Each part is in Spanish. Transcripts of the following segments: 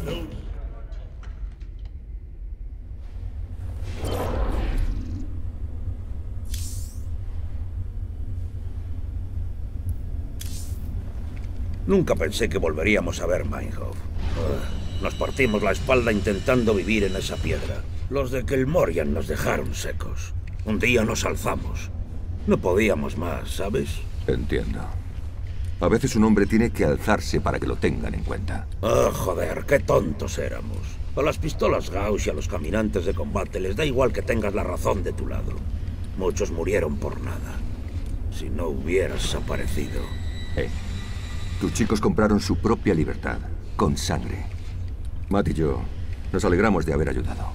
Nunca pensé que volveríamos a ver Meinhof. Nos partimos la espalda intentando vivir en esa piedra. Los de Kelmorian nos dejaron secos. Un día nos alzamos. No podíamos más, ¿sabes? Entiendo. A veces un hombre tiene que alzarse para que lo tengan en cuenta. Oh, joder, qué tontos éramos. A las pistolas Gauss y a los caminantes de combate les da igual que tengas la razón de tu lado. Muchos murieron por nada. Si no hubieras aparecido... Tus chicos compraron su propia libertad, con sangre. Matt y yo nos alegramos de haber ayudado.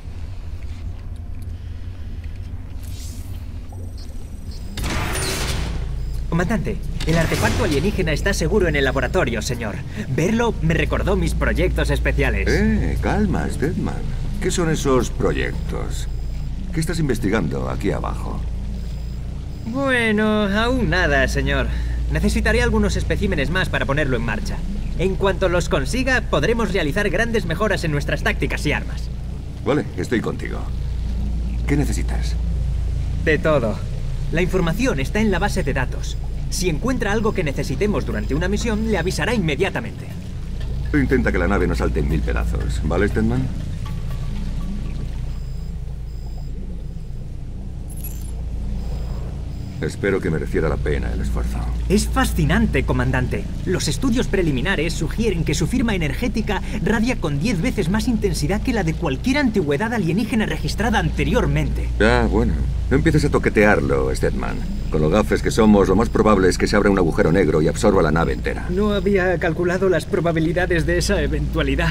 Comandante, el artefacto alienígena está seguro en el laboratorio, señor. Verlo me recordó mis proyectos especiales. Calma, Steadman. ¿Qué son esos proyectos? ¿Qué estás investigando aquí abajo? Bueno, aún nada, señor. Necesitaré algunos especímenes más para ponerlo en marcha. En cuanto los consiga, podremos realizar grandes mejoras en nuestras tácticas y armas. Vale, estoy contigo. ¿Qué necesitas? De todo. La información está en la base de datos. Si encuentra algo que necesitemos durante una misión, le avisará inmediatamente. Intenta que la nave no salte en 1000 pedazos, ¿vale, Steadman? Espero que mereciera la pena el esfuerzo. Es fascinante, comandante. Los estudios preliminares sugieren que su firma energética radia con 10 veces más intensidad que la de cualquier antigüedad alienígena registrada anteriormente. Bueno. No empieces a toquetearlo, Steadman. Con lo gafes que somos, lo más probable es que se abra un agujero negro y absorba la nave entera. No había calculado las probabilidades de esa eventualidad.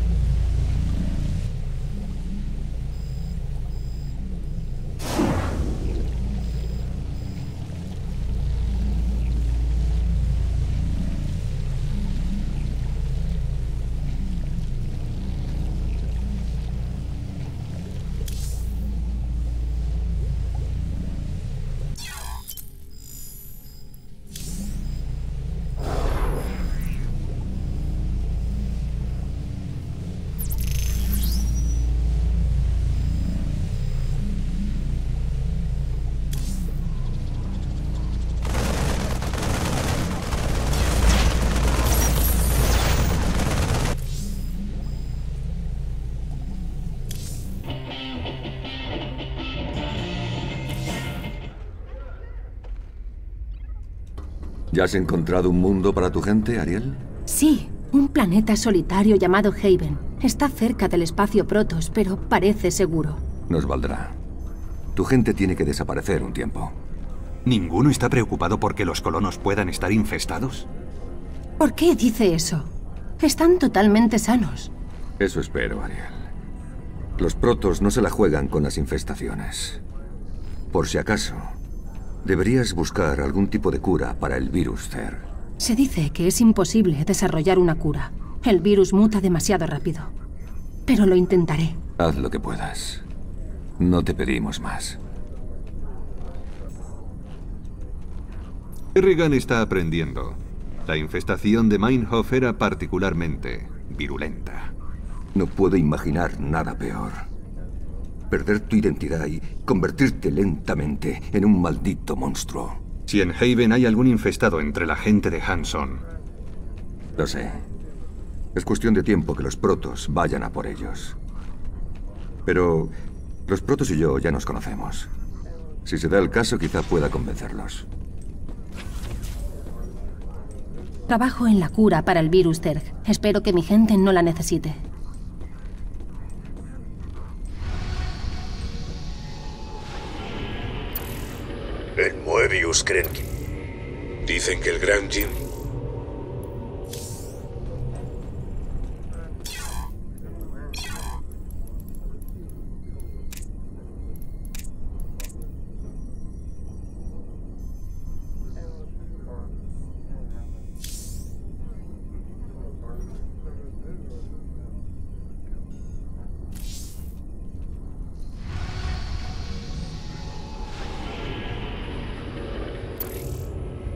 ¿Ya has encontrado un mundo para tu gente, Ariel? Sí, un planeta solitario llamado Haven. Está cerca del espacio Protoss, pero parece seguro. Nos valdrá. Tu gente tiene que desaparecer un tiempo. ¿Ninguno está preocupado porque los colonos puedan estar infestados? ¿Por qué dice eso? Están totalmente sanos. Eso espero, Ariel. Los Protoss no se la juegan con las infestaciones. Por si acaso, deberías buscar algún tipo de cura para el virus Zerg. Se dice que es imposible desarrollar una cura. El virus muta demasiado rápido. Pero lo intentaré. Haz lo que puedas. No te pedimos más. Kerrigan está aprendiendo. La infestación de Meinhof era particularmente virulenta. No puedo imaginar nada peor. Perder tu identidad y convertirte lentamente en un maldito monstruo. Si en Haven hay algún infestado entre la gente de Hanson. Lo sé. Es cuestión de tiempo que los Protoss vayan a por ellos. Pero los Protoss y yo ya nos conocemos. Si se da el caso, quizá pueda convencerlos. Trabajo en la cura para el virus Zerg. Espero que mi gente no la necesite. En Moebius creen que... Dicen que el Gran Jin...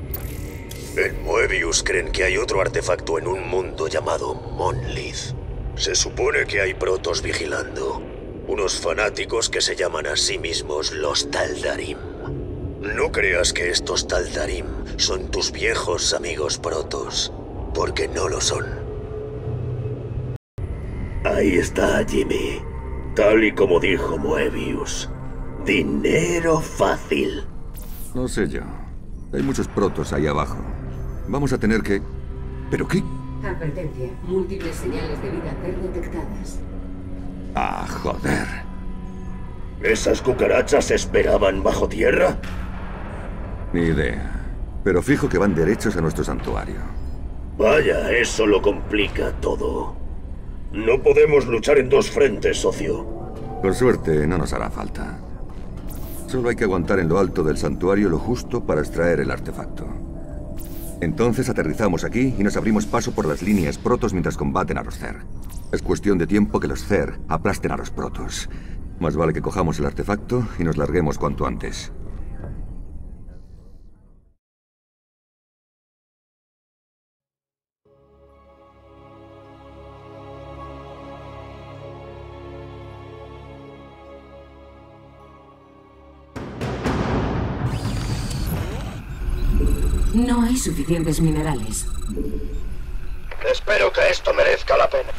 En Moebius creen que hay otro artefacto en un mundo llamado Monlith. Se supone que hay protos vigilando. Unos fanáticos que se llaman a sí mismos los Taldarim. No creas que estos Taldarim son tus viejos amigos protos, porque no lo son. Ahí está, Jimmy. Tal y como dijo Moebius. Dinero fácil. No sé yo. Hay muchos protos ahí abajo. Vamos a tener que... ¿Pero qué? Advertencia. Múltiples señales de vida C detectadas. Ah, joder. ¿Esas cucarachas esperaban bajo tierra? Ni idea. Pero fijo que van derechos a nuestro santuario. Vaya, eso lo complica todo. No podemos luchar en dos frentes, socio. Por suerte, no nos hará falta. Solo hay que aguantar en lo alto del santuario lo justo para extraer el artefacto. Entonces aterrizamos aquí y nos abrimos paso por las líneas protos mientras combaten a los Zer. Es cuestión de tiempo que los Zer aplasten a los protos. Más vale que cojamos el artefacto y nos larguemos cuanto antes. No hay suficientes minerales. Espero que esto merezca la pena.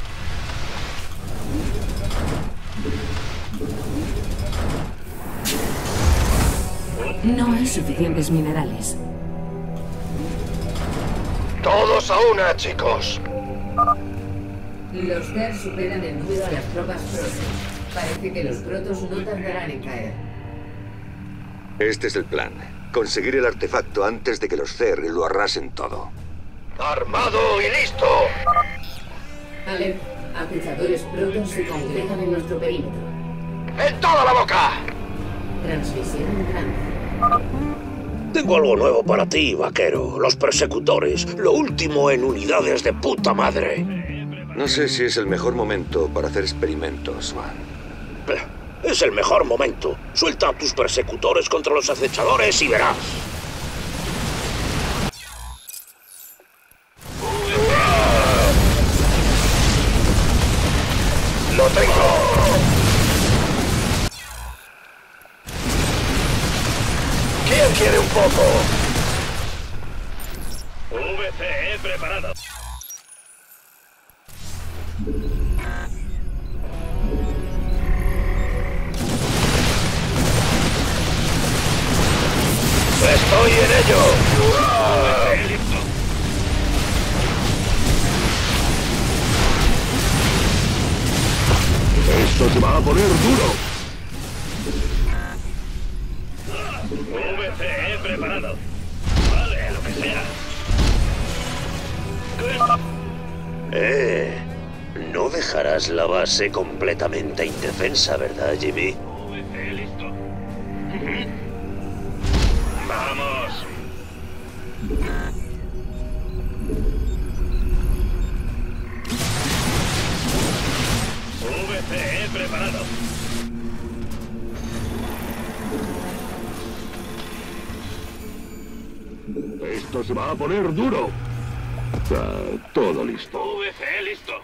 No hay suficientes minerales. Todos a una, chicos. Los Zer superan en número a las tropas protos. Parece que los protos no tardarán en caer. Este es el plan. Conseguir el artefacto antes de que los Zer lo arrasen todo. ¡Armado y listo! Alerta. Acechadores protos se congregan en nuestro perímetro. ¡En toda la boca! Transmisión entrante. Tengo algo nuevo para ti, vaquero. Los persecutores. Lo último en unidades de puta madre. No sé si es el mejor momento para hacer experimentos, Swan. Es el mejor momento. Suelta a tus persecutores contra los acechadores y verás. ¡Lo tengo! ¿Quién quiere un poco? VCE preparado. ¡Estoy en ello! ¡Esto se va a poner duro! VCE preparado. Vale, lo que sea. No dejarás la base completamente indefensa, ¿verdad, Jimmy? VCE listo. ¡Vamos! VCE preparado. Esto se va a poner duro. Está todo listo. VCE listo.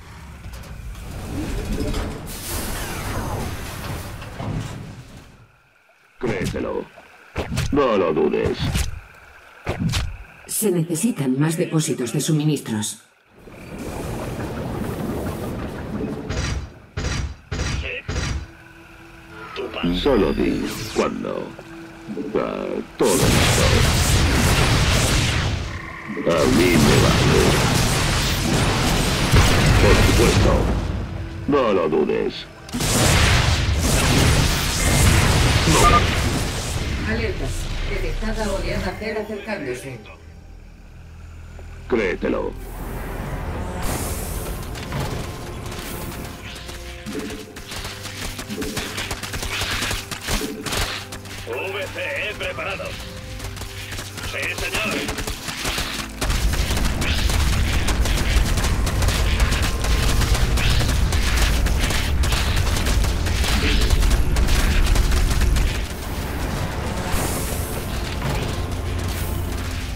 Créetelo. No lo dudes. Se necesitan más depósitos de suministros. Solo di cuándo. Todo listo. A mí me vale. Por supuesto. No lo dudes. Alertas. Detectada oleada Zer acercándose. Créetelo. VCE preparado. Sí, señor.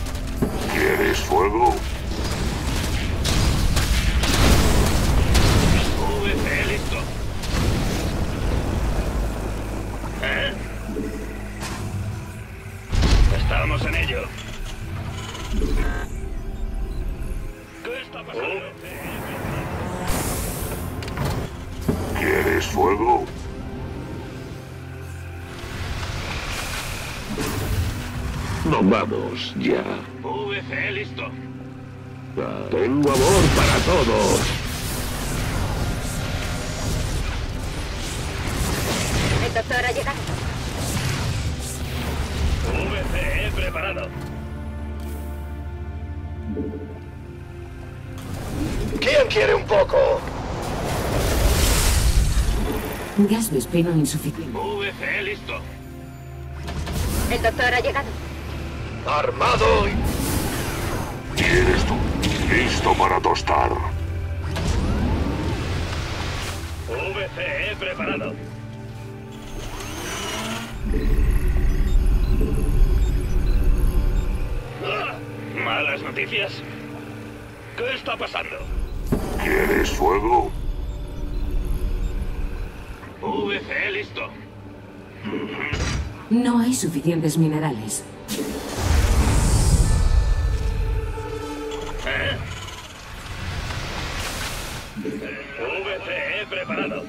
¿Quieres fuego? fuego? No, vamos, ya. VC listo. Tengo amor para todos. El doctor ha llegado. VCE preparado. ¿Quién quiere un poco? Gas vespeno insuficiente. VCE listo. El doctor ha llegado. Armado y... ¿Quieres tú? Listo para tostar. VCE preparado. ¿Malas noticias? ¿Qué está pasando? ¿Quieres fuego? VCE listo. No hay suficientes minerales. VCE preparado.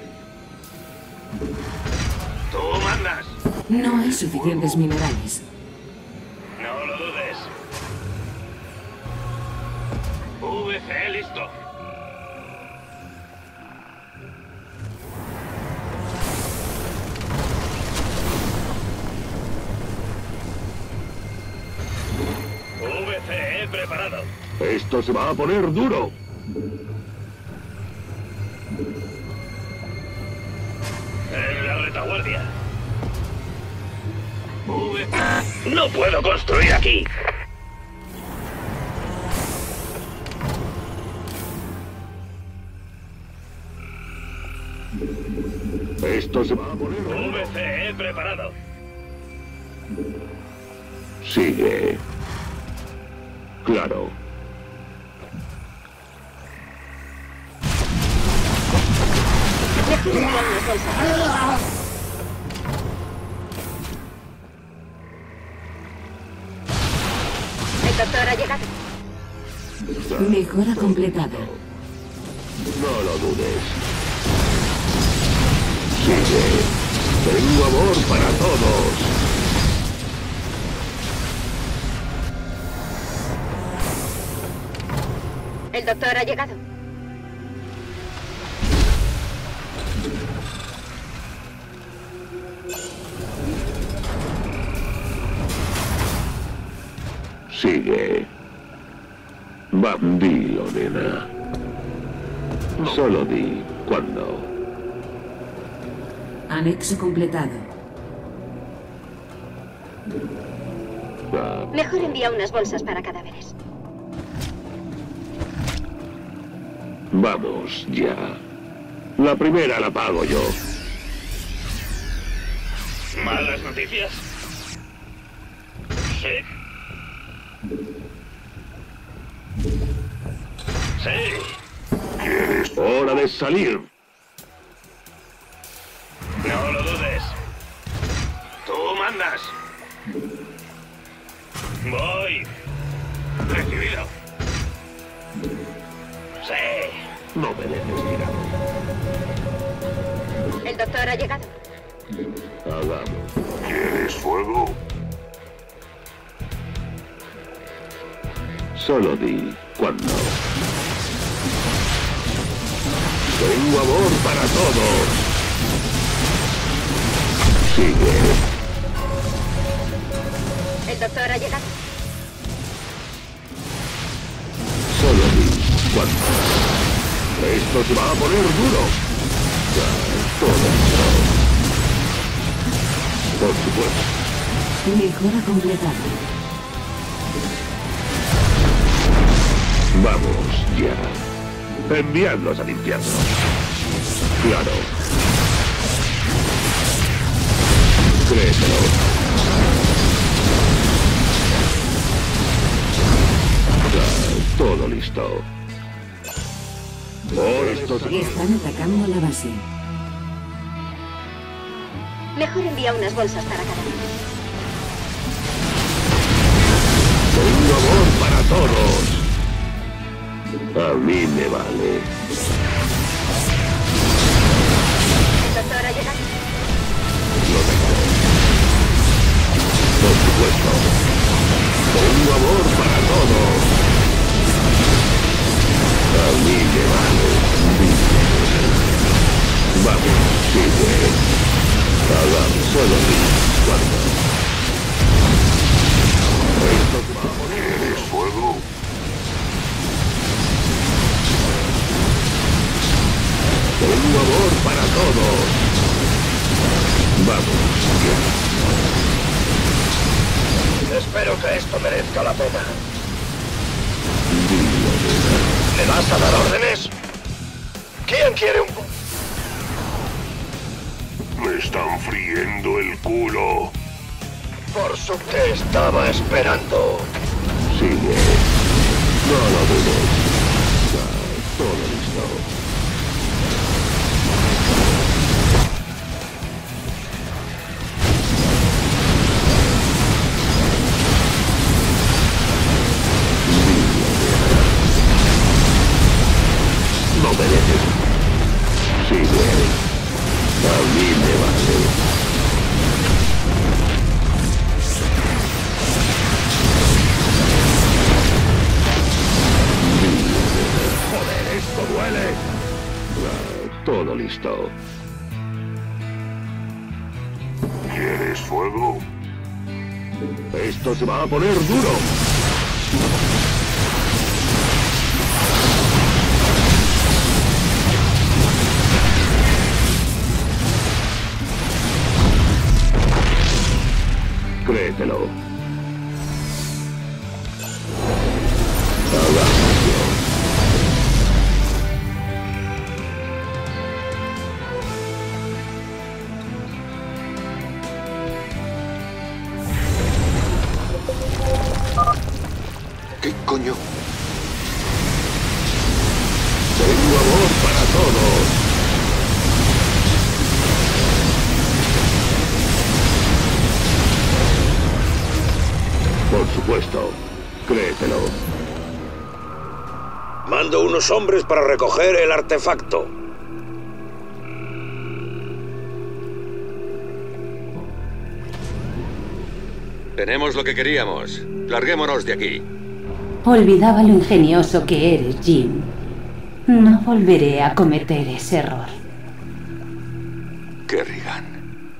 Tú mandas. No hay suficientes minerales. No lo dudes. VCE listo. VCE preparado. Esto se va a poner duro. En la retaguardia. No puedo construir aquí. Esto se va a poner duro. VCE preparado. Sigue. Claro. Mejor enviar unas bolsas. El doctor ha llegado. Mejora completada. No lo dudes. Sigue. Tengo amor para todos. El doctor ha llegado. Sigue. Dilo, nena. Solo di cuándo. Anexo completado. Mejor envía unas bolsas para cadáveres. Vamos, ya. La primera la pago yo. ¿Malas noticias? Sí. Sí. Hora de salir. No lo dudes. Tú mandas. Voy. Recibido. Sí. No me dejes tirado. El doctor ha llegado. Hagamos. ¿Quieres fuego? Solo di cuándo. Tengo amor para todos. Sigue. El doctor ha llegado. Solo di cuándo. Esto se va a poner duro. Ya, todo esto. Por supuesto. Mejora completada. Vamos, ya. Enviadlos al infierno. Claro. Créetelo. Ya, todo listo. Esto se... Están atacando la base. Mejor envía unas bolsas para cadáveres. Tengo amor para todos. A mí me vale. El Solo di cuándo. Esto se va a poner. ¿Quieres fuego? Un amor para todos. Vamos, ya. Espero que esto merezca la pena. ¿Le vas a dar órdenes? ¿Quién quiere un... Me están friendo el culo. Por su que estaba esperando? Sigue. No lo dudes. Ya, todo listo. Lo mereces. Sigue. A mí me vale. Joder, esto duele. Todo listo. ¿Quieres fuego? Esto se va a poner duro. Créetelo. ¿Qué coño? Tengo amor para todos. Por supuesto. Créetelo. Mando unos hombres para recoger el artefacto. Tenemos lo que queríamos. Larguémonos de aquí. Olvidaba lo ingenioso que eres, Jim. No volveré a cometer ese error. Kerrigan.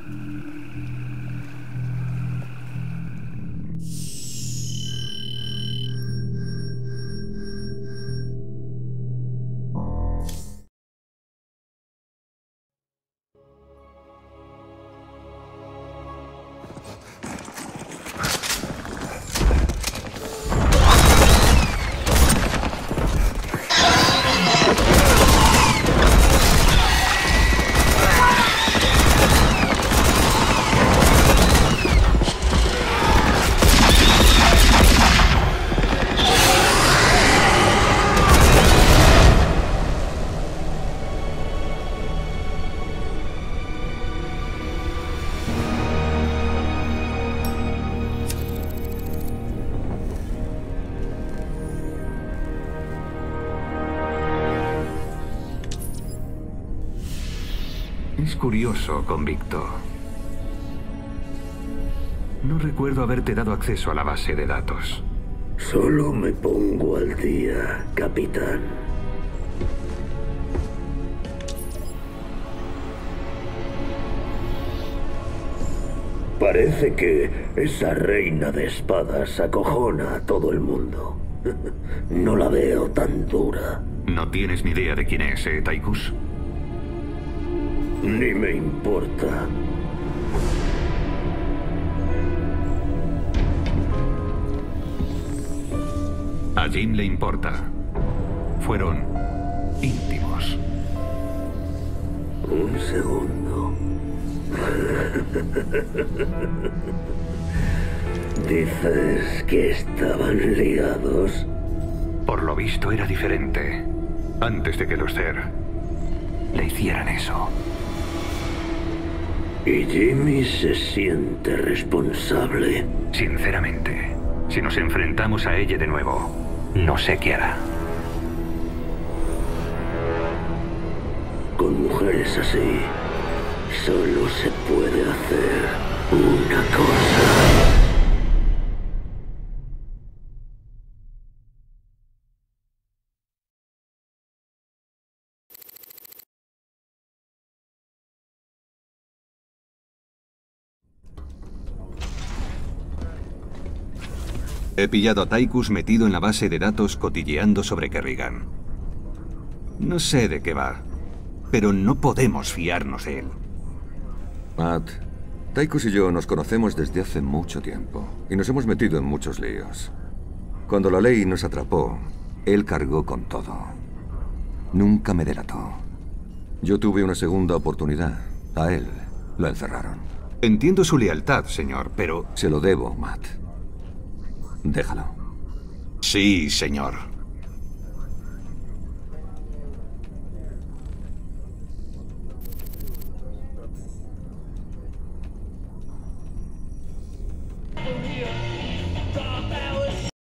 Es curioso, convicto. No recuerdo haberte dado acceso a la base de datos. Solo me pongo al día, capitán. Parece que esa reina de espadas acojona a todo el mundo. No la veo tan dura. No tienes ni idea de quién es, Tychus. Ni me importa. A Jim le importa. Fueron íntimos. Un segundo. ¿Dices que estaban ligados? Por lo visto era diferente. Antes de que los Zerg le hicieran eso. ¿Y Jimmy se siente responsable? Sinceramente, si nos enfrentamos a ella de nuevo, no sé qué hará. Con mujeres así, solo se puede hacer una cosa. He pillado a Tychus metido en la base de datos cotilleando sobre Kerrigan. No sé de qué va, pero no podemos fiarnos de él. Matt, Tychus y yo nos conocemos desde hace mucho tiempo y nos hemos metido en muchos líos. Cuando la ley nos atrapó, él cargó con todo. Nunca me delató. Yo tuve una segunda oportunidad. A él lo encerraron. Entiendo su lealtad, señor, pero... Se lo debo, Matt. Déjalo. Sí, señor.